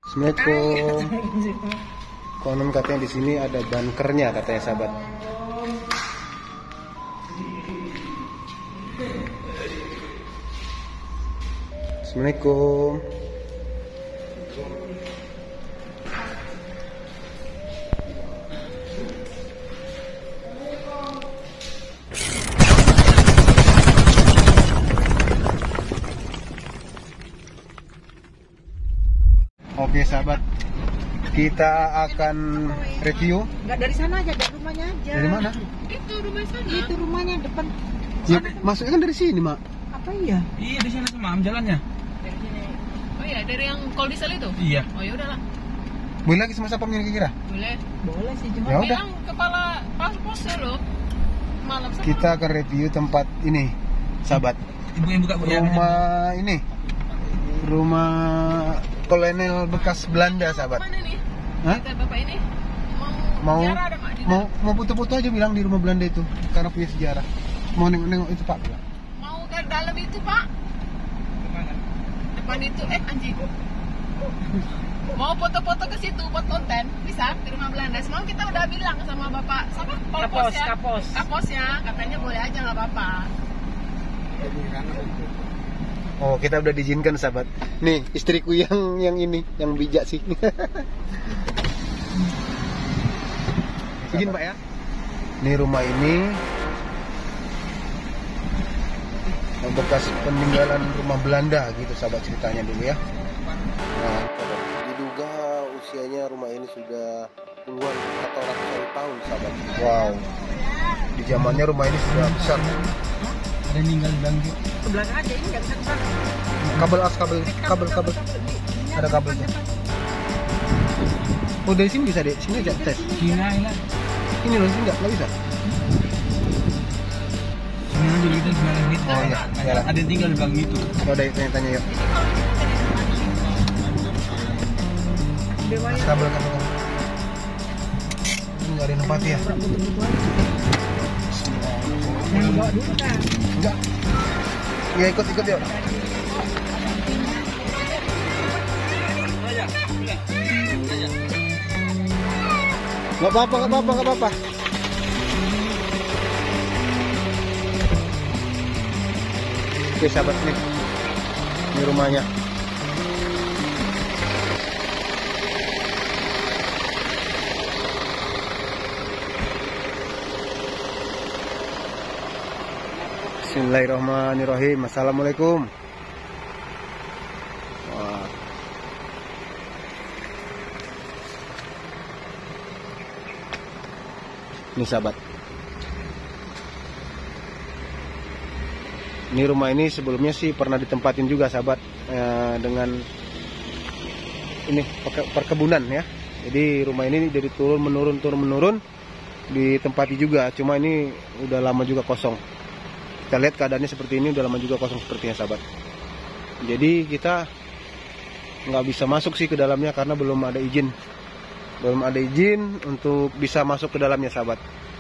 Assalamualaikum. Konon katanya di sini ada bunkernya katanya sahabat. Assalamualaikum. Oke sahabat, kita akan review. Nggak dari sana aja, dari rumahnya aja. Dari mana? Itu rumah sana. Itu rumahnya depan. Ya, masuknya kan dari sini, Mak. Apa iya? Iya di sana sama jalannya. Dari sini. Oh iya, dari yang kol diesel itu? Iya. Oh ya udahlah. Boleh lagi sama sapamnya kira-kira? Boleh. Boleh sih, cuma Ya udah. Bilang kepala pos loh. Malam sama. Kita akan review tempat ini, sahabat. Ibu yang buka Rumah ini. Rumah kolonel bekas Belanda, sahabat. Mana nih? Hah? Kita bapak ini Mau sejarah ada Mak, di mau foto-foto aja bilang di rumah Belanda itu karena punya sejarah. Mau nengok-nengok itu, Pak. dalam. Mau ke dalam itu Pak. Depan itu anjing. Mau foto-foto ke situ buat konten bisa di rumah Belanda. Semalam kita udah bilang sama bapak siapa? Kapos, ya? Kapos. Kaposnya katanya boleh aja nggak apa-apa. Oh, kita udah diizinkan, sahabat. Nih, istriku yang ini, yang bijak sih. Izin, Pak ya. Nih rumah ini bekas peninggalan rumah Belanda gitu, sahabat, ceritanya dulu ya. Nah, diduga usianya rumah ini sudah puluhan atau ratusan tahun, sahabat. Wow. Di zamannya rumah ini sudah besar. Ada ninggal bangkit. Ke belakang aja, ini nggak bisa ke sana. Kabel. Ada kabelnya. Oh, dari sini bisa deh. Sini aja tes. Cina lah. Ini loh, sini nggak bisa. Cina dulu kita jualan gitu. Oh iya, jalan. Ada yang tinggal bang itu. Oh, udah tanya-tanya yuk. Bawahnya Kabel. Ini nggak ada yang nempati ya? yang bawa dulu kan. Enggak. Ya ikut yuk. Nggak apa-apa. Oke sahabat, nih ini rumahnya. Bismillahirrahmanirrahim. Assalamualaikum. Wah. Ini sahabat. Ini rumah ini sebelumnya sih pernah ditempatin juga, sahabat, dengan ini perkebunan ya. Jadi rumah ini jadi turun menurun ditempati juga. Cuma ini udah lama juga kosong. Kita lihat keadaannya seperti ini, udah lama juga kosong sepertinya, sahabat. Jadi kita nggak bisa masuk sih ke dalamnya karena belum ada izin untuk bisa masuk ke dalamnya, sahabat.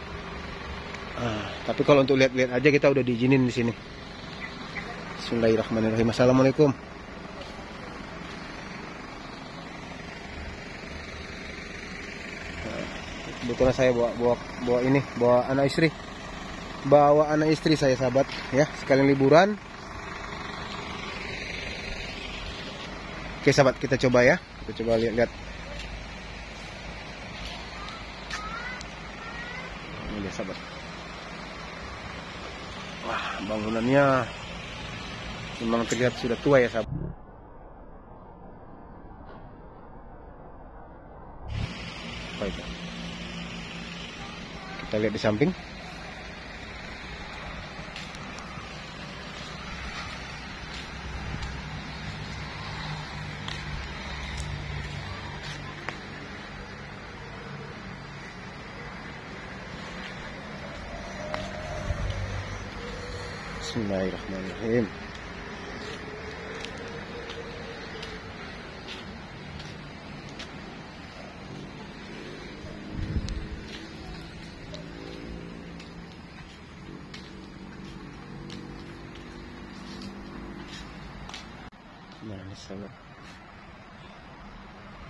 Tapi kalau untuk lihat-lihat aja kita udah diizinin di sini. Bismillahirrahmanirrahim. Assalamualaikum. Kebetulan saya bawa anak istri saya, sahabat ya, sekalian liburan. Oke sahabat, kita coba lihat. Ini dia, sahabat. Wah, bangunannya memang terlihat sudah tua ya, sahabat. Baik, kita lihat di samping. Bismillahirrahmanirrahim. Nah, ini sahabat.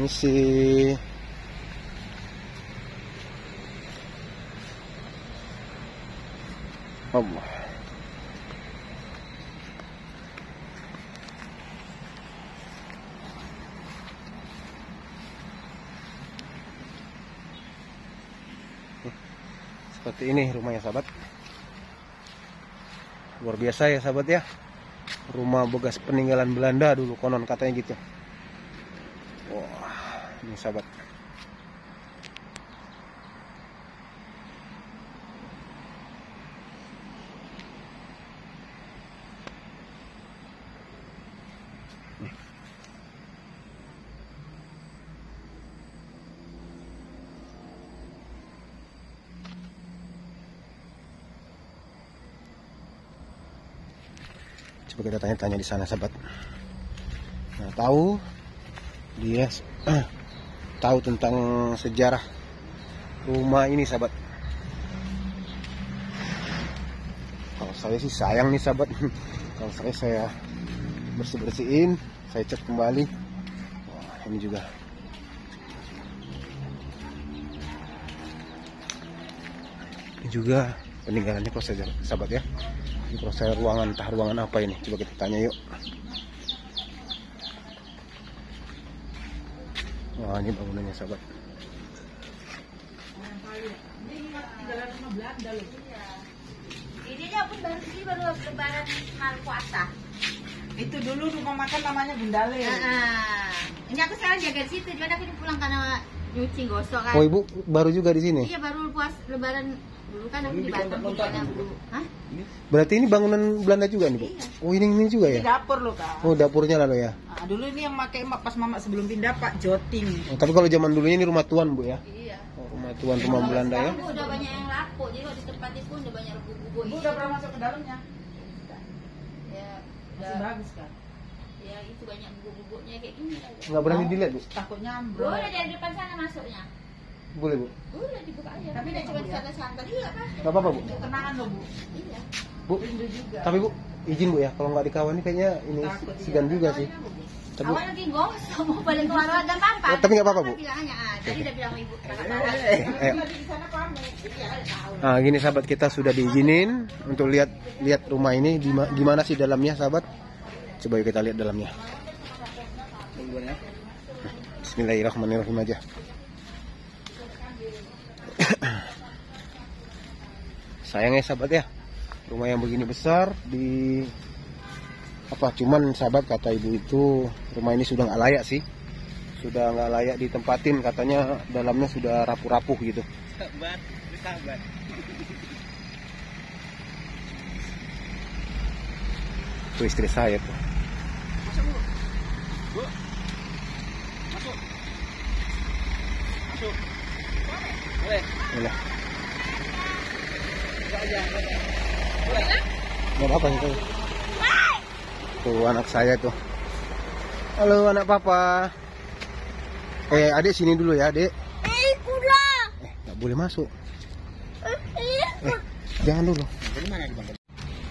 Misi. Allah. Seperti ini rumahnya sahabat. Luar biasa ya sahabat ya. Rumah bekas peninggalan Belanda dulu konon katanya gitu. Wah, ini sahabat. Coba kita tanya-tanya di sana sahabat. Nah, tahu dia tahu tentang sejarah rumah ini sahabat. Kalau saya sih sayang nih sahabat. Kalau saya bersih-bersihin, saya cat kembali. Wah, ini juga. Ini juga peninggalannya proses sahabat ya. Ini proses ruangan, entah ruangan apa ini. Coba kita tanya yuk. Wah, ini bangunannya sahabat. Ini pun baru sih baru lebaran malam puasa. Itu dulu rumah makan namanya Bundale. Ini aku sekarang jaga di situ. Cuman aku pulang karena nyuci gosok kan. Oh, ibu baru juga di sini? Iya, baru puas lebaran dulu kan aku di Batam di Batam dulu. Hah? Berarti ini bangunan Belanda juga nih, Bu? Iya. Oh, ini juga Ini ya? dapur loh kak. Oh, dapurnya lalu ya. Nah, dulu ini yang pakai pas mama sebelum pindah Pak Joting. Oh, tapi kalau zaman dulunya ini rumah tuan, Bu ya? Iya. Oh, rumah tuan, rumah Belanda ya. Sekarang udah banyak yang laku. Jadi kalau di tempat itu udah banyak gubuk-gubuk. Ibu udah pernah masuk ke dalamnya? Ya, Masih bagus kan? ya itu banyak gubuk-gubuknya kayak gini. Nggak berani dilihat, Bu? Takut nyamber. Boleh dari depan sana masuknya. Boleh, Bu? Boleh dibuka aja. Tapi Udah dia cuma ya? santai-santai. Iya kan? Nggak apa-apa, Bu? Kenangan loh Bu. Iya. Bu, Rindu juga. tapi Bu, izin Bu ya, kalau nggak dikawani kayaknya ini Takut, segan iya. juga sih. Tapi, Awal lagi gosok mau balik ke warung dan papa. Oh, tapi nggak apa-apa, Bu? Bilang aja, tadi udah bilang sama ibu. ayo. Nah, gini sahabat, kita sudah diizinin untuk lihat rumah ini gimana sih dalamnya sahabat. Coba yuk kita lihat dalamnya. Bismillahirrahmanirrahim aja. Sayangnya sahabat ya, rumah yang begini besar di apa, cuman sahabat kata ibu itu rumah ini sudah nggak layak sih, sudah nggak layak ditempatin, katanya dalamnya sudah rapuh-rapuh gitu. Sahabat. Itu istri saya tuh. Bu. Masuk. Masuk. Boleh. Boleh. Boleh. Nggak apa-apa itu. Tuh anak saya tuh. Halo anak papa. Adik sini dulu ya, Adik. Nggak boleh masuk. Jangan dulu. Dari mana di Bang?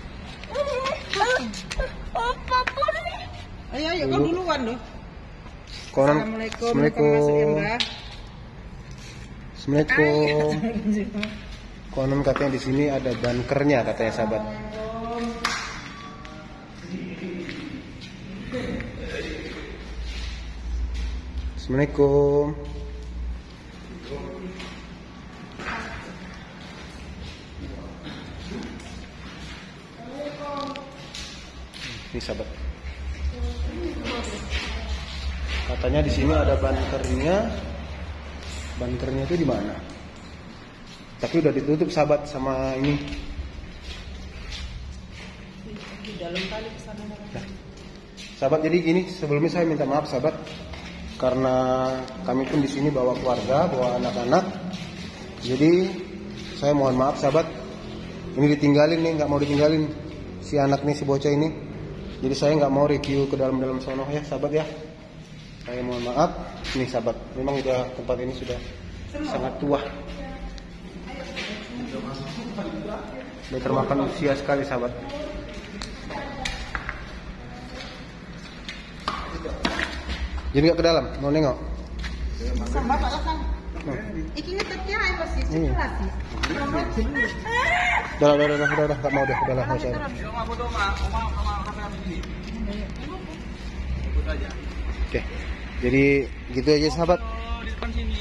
Ayo, kau duluan loh. Konon. Assalamualaikum. Masuk ya Mbak. Assalamualaikum. Konon katanya di sini ada bunkernya katanya sahabat. Assalamualaikum. Ini sahabat. Katanya di sini ada bunkernya. Bunkernya itu di mana? Tapi udah ditutup sahabat sama ini. Di dalam kali kesana. Nah, sahabat, jadi gini, sebelumnya saya minta maaf sahabat, karena kami pun di sini bawa keluarga, bawa anak-anak. Jadi saya mohon maaf sahabat. Ini ditinggalin nih, nggak mau ditinggalin si anak nih, si bocah ini. Jadi saya nggak mau review ke dalam sono ya sahabat ya. Saya mohon maaf. Nih sahabat, memang udah tempat ini sudah sangat tua. Sudah termakan usia sekali sahabat. Jadi nggak ke dalam, mau nengok? Sama Pak Lokang. Iki ngetetnya aja pasti Iya. setelah sih. Udah, nggak mau deh, udahlah, nggak usah. Oma foto Oma sama kamera begini. Ikut aja. Oke, jadi gitu aja sahabat. Oh, di depan sini.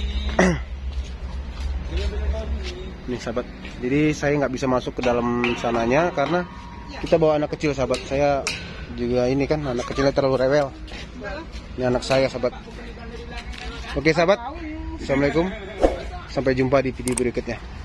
Nih sahabat, jadi saya nggak bisa masuk ke dalam sananya karena kita bawa anak kecil sahabat. Saya juga ini kan anak kecilnya terlalu rewel. Ini anak saya sahabat. Oke sahabat, assalamualaikum. Sampai jumpa di video berikutnya.